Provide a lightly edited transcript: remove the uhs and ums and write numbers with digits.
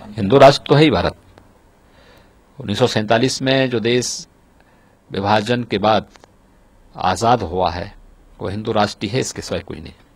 हिंदू राष्ट्र तो है ही भारत। 1947 में जो देश विभाजन के बाद आजाद हुआ है वो हिंदू राष्ट्र ही है, इसके सिवाय कोई नहीं।